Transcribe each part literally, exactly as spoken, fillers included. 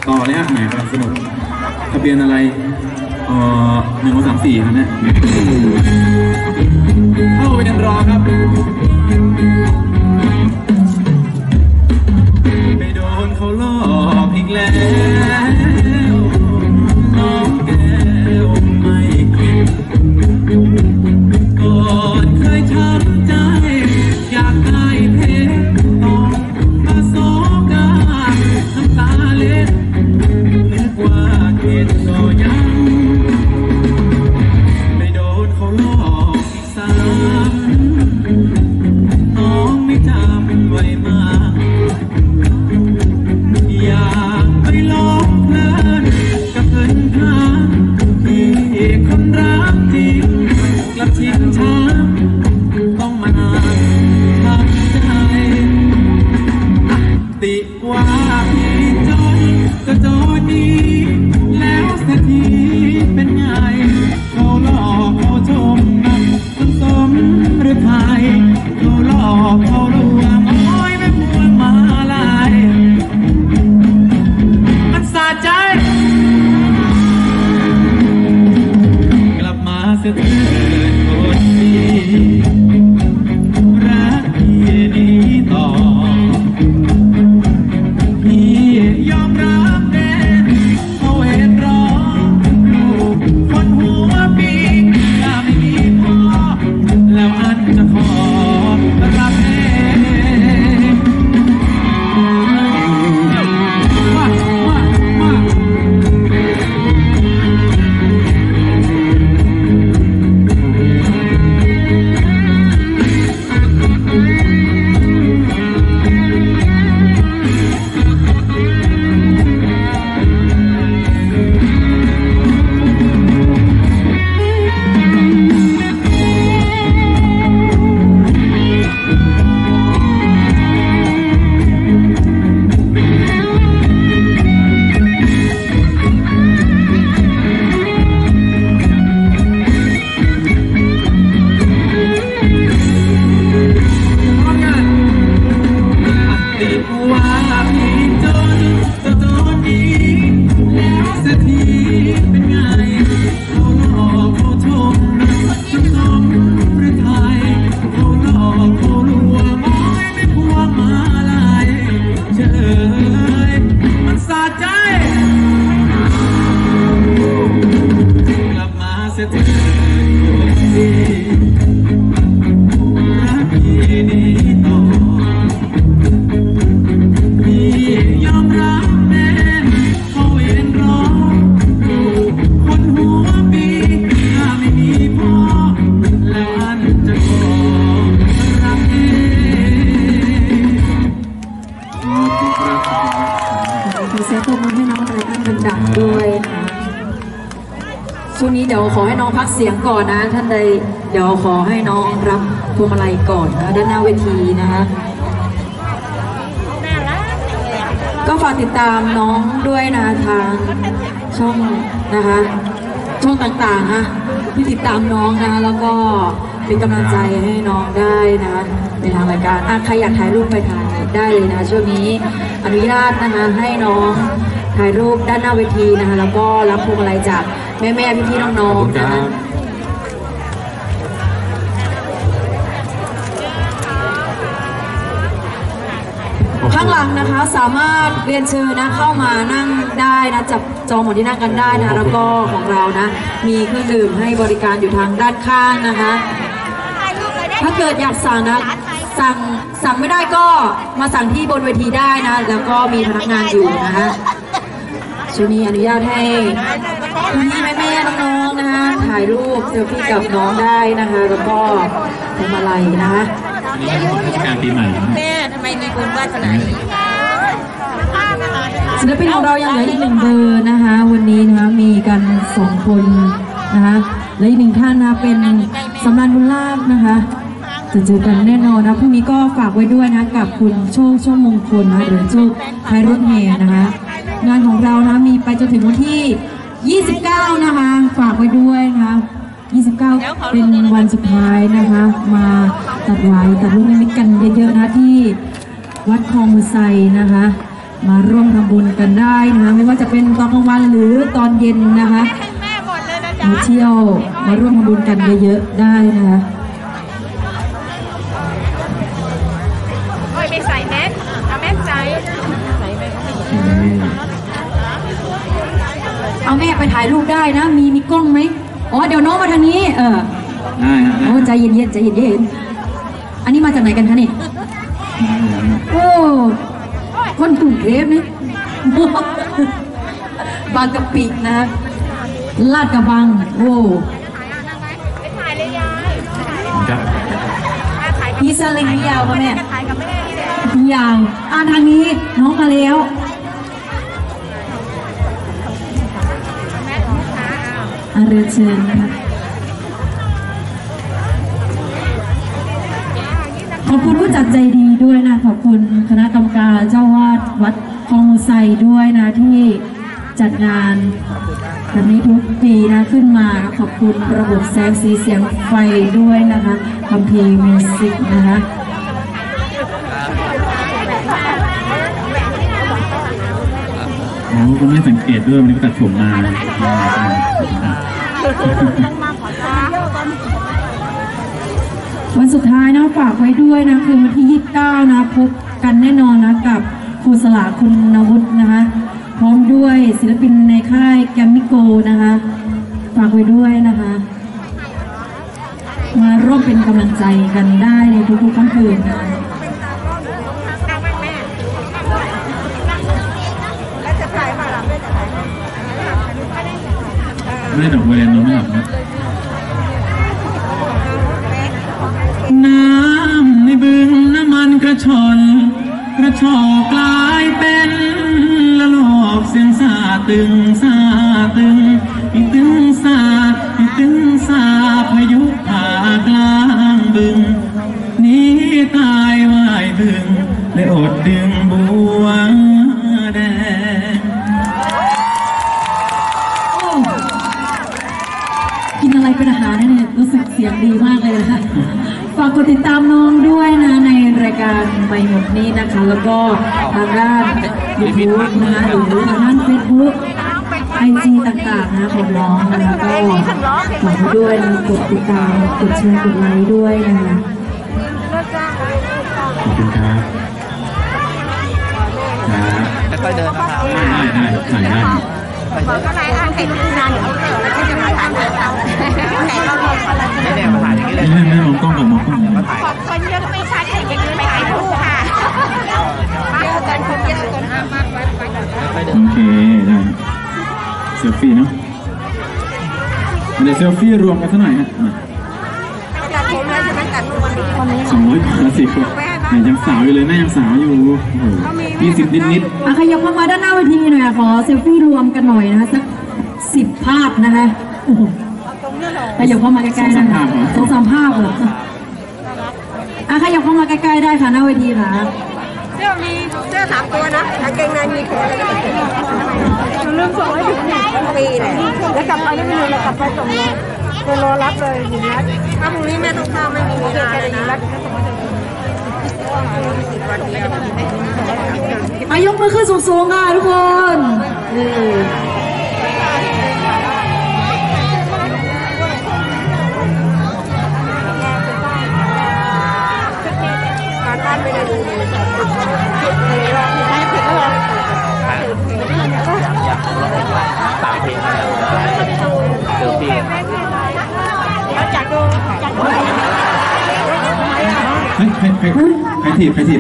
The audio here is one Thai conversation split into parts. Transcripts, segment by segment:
ต่อเลยฮะแหมกำลังสนุกทะเบียนอะไรเอ่อหนึ่งสามสี่ครับเนี่ยเข้าไปยังรอครับไปโดนเขาหลอกอีกแล้วน้องแก้วไม่เก็บก่อนเคยช้ำใจอยากได้เพชรต้องมาสอบได้น้ำตาเล็ดนึกว่าเข็ดก็ยังไปโดนเขาหลอกอีกซ้ำน้องไม่จำไว้มาอยากไปลองเพลินกับเงินทางที่คนรักจริงกลับชิงช้าต้องมานานทำใจติว่าพี่จนก็จนดีแล้วเศรษฐีเป็นไงเขาหลอกเขาชมมันจนสมหรือไทยเขาหลอกเขาลวงโอ้ยไม่มัวมาลายมันสะใจกลับมาเสียเถิดคนดีรักพี่นี้ต่อพี่ยอมรับแน่เขาเห็นรอลูกคนหัวปีถ้าไม่มีพ่อแล้วอันจะขอรับแน่มามามาช่วงนี้เดี๋ยวขอให้น้องพักเสียงก่อนนะท่านใดเดี๋ยวขอให้น้องรับพวงมาลัยก่อนนะด้านหน้าเวทีนะคะก็ฝากติดตามน้องด้วยนะทางช่องนะคะช่องต่างๆนะที่ติดตามน้องนะแล้วก็เป็นกำลังใจให้น้องได้นะในทางรายการอ่ะใครอยากถ่ายรูปไปถ่ายได้เลยนะช่วงนี้อนุญาตนะคะให้น้องถ่ายรูปด้านหน้าเวทีนะคะแล้วก็รับพวงมาลัยจากแม่แม่พี่พี่น้องๆนะคะข้างหลังนะคะสามารถเรียนเชิญนะเข้ามานั่งได้นะจับจองหมอนที่นั่งกันได้นะแล้วก็ของเรานะมีเครื่องดื่มให้บริการอยู่ทางด้านข้างนะคะถ้าเกิดอยากสั่งนะสั่งสั่งไม่ได้ก็มาสั่งที่บนเวทีได้นะแล้วก็มีพนักงานอยู่นะคะช่วงนี้อนุญาตให้พี่แม่แม่น้องๆนะคะถ่ายรูปเซลฟี่กับน้องได้นะคะแล้วก็ทำอะไรนะคะนี่เป็นเทศกาลปีใหม่แม่ทำไมมีบุญวาสนาศิลปินของเรายังเหลืออีกหนึ่งเบอร์นะคะวันนี้นะคะมีกันสองคนนะคะและอีกหนึ่งท่านนะเป็นสำราญบุญลาภนะคะจะเจอกันแน่นอนนะพรุ่งนี้ก็ฝากไว้ด้วยนะกับคุณโชคโชคมงคลนะหรือโชคไทยรถแห่นะคะงานของเรานะมีไปจนถึงวันที่ยี่สิบเก้านะคะฝากไว้ด้วยนะคะยี่สิบเก้าเป็นวันสุดท้ายนะคะมาตัดไว้ตัดลูกนิมิตกันเยอะๆนะที่วัดคลองมือไซนะคะมาร่วมทำบุญกันได้นะคะไม่ว่าจะเป็นตอนกลางวันหรือตอนเย็นนะคะมาเที่ยวมาร่วมทำบุญกันเยอะๆได้นะคะโอ้ยไม่ใส่แมสเอาแมสใส่ใส่ไปก็ไม่เอาแม่ไปถ่ายรูปได้นะมีมีกล้องไหมอ๋อเดี๋ยวน้องมาทางนี้เออได้ฮะโอ้ใจเย็นๆใจเย็นๆอันนี้มาจากไหนกันคะนี่โอ้คนกรุงเทพนี่ บางกะปินะลาดกระบังโอ้ไม่ถ่ายเลยยายครับพี่สลิงยาวป่ะแม่ถ่ายกับแม่นี่เลยยาวอ่าทางนี้น้องมาแล้วอาเรียนเชิญนะคะขอบคุณผู้จัดใจดีด้วยนะขอบคุณคณะกรรมการเจ้าวาดวัดคลองไซด้วยนะที่จัดงานแบบนี้ทุกปีนะขึ้นมาขอบคุณระบบแสงสีเสียงไฟด้วยนะคะคัมภีร์มิวสิกนะคะอ๋อคุณไม่สังเกตด้วยวันนี้ก็ตัดผมมาวันสุดท้ายนะฝากไว้ด้วยนะคือวันที่ยี่สิบเก้านะพบกันแน่นอนนะกับครูสลาคุณนวุฒินะคะพร้อมด้วยศิลปินในค่ายแกมมิโกนะคะฝากไว้ด้วยนะคะมาร่วมเป็นกำลังใจกันได้ในทุกๆค่ำคืนนะไม่ได้ดอกเวรนอนไม่หลับนะน้ำในบึงน้ำมันกระชอนกระชอกกลายเป็นละลอกเสียงซาตึงซาตึงอีตึงซาอีตึงซาพายุผ่ากลางบึงนี้ตายว่ายบึงเลยอดดึงบัวแดงกินอะไรเป็นอาหารเนี่ยรู้สึกเสียงดีมากเลยนะคะฝากกดติดตามน้องด้วยนะในรายการใหม่หมดนี้นะคะ แล้วก็ทางด้านยูทูบนะคะหรือทางด้านเฟซบุ๊กไอจีต่างๆนะของน้องนะคะก็ฝากด้วยนะกดติดตามกดแชร์กดไลค์ด้วยนะคะขอบคุณครับครับค่อยๆเดินนะครับได้ได้ถ่ายได้บอกก็ไรอ่ะเห็นนานเดี๋ยวแล้วก็จะมาถ่ายเราแต่เราลงคนละไม่เนี่ยมาถ่ายอย่างนี้เลยไม่ไม่มองกล้องกับมองกล้องมาถ่ายคนเยอะไม่ชัดเห็นยังไม่ถ่ายรูปค่ะเยอะกันคนเยอะกันมากมากไปค่อยๆเดิโอน เคได้เซลฟี่เนาะเดี๋ยวเซลฟี่รวมกันสักหน่อยฮะจัดผมเลยใช่ไหมจัดวันนี้วันนี้สองร้อยห้าสิบแม่ยังสาวอยู่เลยแม่ยังสาวอยู่โอ้โหยี่สิบนิดนิดอ่ะขยับเข้ามาด้านหน้าเวทีหน่อยอ่ะขอเซลฟี่รวมกันหน่อยนะคะสักสิบภาพนะคะโอ้โหขยับเข้ามาใกล้ๆนะคะสองสามภาพเหรออ่ะขยับเข้ามาใกล้ๆได้ค่ะหน้าเวทีค่ะเสื้อมีเสื้อสามตัวนะกางเกงในมีแขนแล้วก็ลืมส่งให้ถึงปีเลยแล้วกลับไปไม่มีเลยกลับไปส่งเลยไปรอรับเลยอยู่นัดถ้าพรุ่งนี้แม่ต้องเข้าไม่มีเวลาเลยนะอายกมือขึ้นสูงๆค่ะทุกคนเออการบ้านไม่ได้ดูเลยใช้ผิดแล้วเหรออยากร้องสามเพลงเซลฟี่อยากดูอยากดูเฮ้ยใครใครใครถีบใครถีบ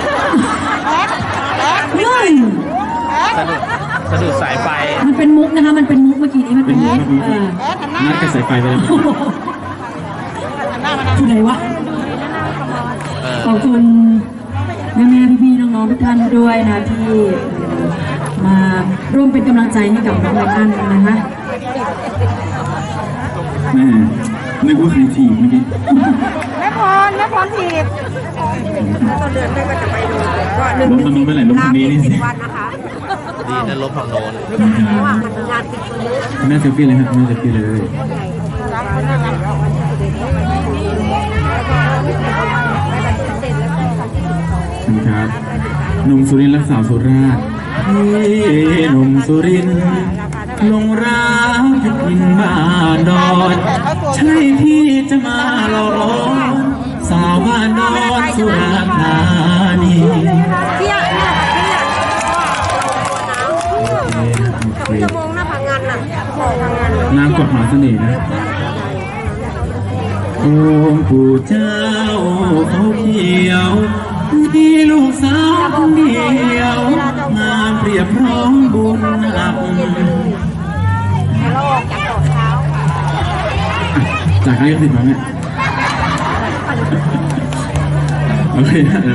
เฮ้ยสะดุดสะดุดสายไฟมันเป็นมุกนะคะ มันเป็นมุกเมื่อกี้นี้มันเป็นมุกเออนัดกับสายไฟไปแล้วที่ไหนวะขอบคุณแม่ๆพี่ๆน้องๆทุกท่านด้วยนะที่มาร่วมเป็นกำลังใจให้กับน้องไลอ้อนนะคะแม่นึกว่าใครถีบเมื่อกี้แม่พรแม่พรถีบต้นเดือนแม่ก็จะไปดูก็หนึ่งล้มทางนู้นไปไหนล้มทางนี้นี่สิวันนะคะดีนะลบฝั่งโน้นเพราะว่ามันงานติดคนเยอะแม่เซลฟี่เลยครับแม่เซลฟี่เลยรับคนนั่งกันเราวันที่สิบเอ็ดนี้ขอบคุณครับหนุ่มสุรินทร์และสาวสุราษฎร์พี่หนุ่มสุรินทร์ลงรักที่กินบ้านดอนใช่พี่จะมาหลอกสาวบ้านดอนสุราษฎร์ธานีเที่ยเนี่ยเที่ยจะมองหน้าผังงานน่ะผังงานนางกดหมาเสน่ห์นะองค์ปู่เจ้าเขาเขียวมีลูกสาวคนเดียวมาเปรียบพร้อมบุญหลักเราออกจากโต๊ะเช้าจากใครก็ติดมาเนี่ยโอเค